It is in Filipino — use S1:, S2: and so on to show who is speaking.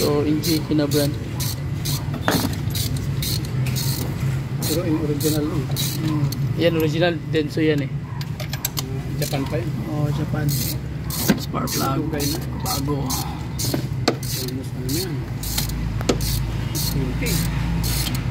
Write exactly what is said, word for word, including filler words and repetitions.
S1: So, N G na brand.
S2: Pero yung original yun.
S1: Hmm. Yan, original. Denso yan eh.
S2: Uh, Japan pa yun.
S1: Oh, Japan. Spark plug. Bago.
S2: Almost ano yan. Okay.